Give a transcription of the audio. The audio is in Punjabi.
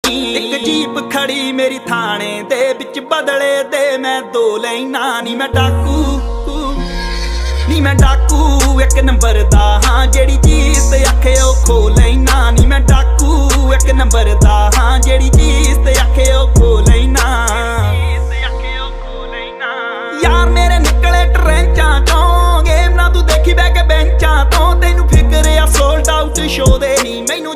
ਇੱਕ ਜੀਪ ਖੜੀ ਮੇਰੀ ਥਾਣੇ ਦੇ ਵਿੱਚ, ਬਦਲੇ ਦੇ ਮੈਂ 2 ਲੈਣਾ। ਨੀ ਮੈਂ ਡਾਕੂ, ਨੀ ਮੈਂ ਡਾਕੂ ਇੱਕ ਨੰਬਰ ਦਾ ਹਾਂ, ਜਿਹੜੀ ਚੀਜ਼ ਤੇ ਆਖੇ ਉਹ ਖੋ ਲੈਣਾ। ਨੀ ਮੈਂ ਡਾਕੂ ਇੱਕ ਨੰਬਰ ਦਾ ਹਾਂ, ਜਿਹੜੀ ਚੀਜ਼ ਤੇ ਆਖੇ ਉਹ ਖੋ ਲੈਣਾ। ਯਾਰ ਮੇਰੇ ਨਿਕਲੇ ਟਰੈਂਚਾਂ ਚੋਂ, ਗੇਮ ਨਾ ਤੂੰ ਦੇਖੀ ਬਹਿ ਕੇ ਬੈਂਚਾਂ ਤੋਂ। ਤੈਨੂੰ ਫਿਕਰ ਆ ਸੋਲਡ ਆਊਟ ਸ਼ੋ ਦੇ ਨੀ, ਮੈਨੂੰ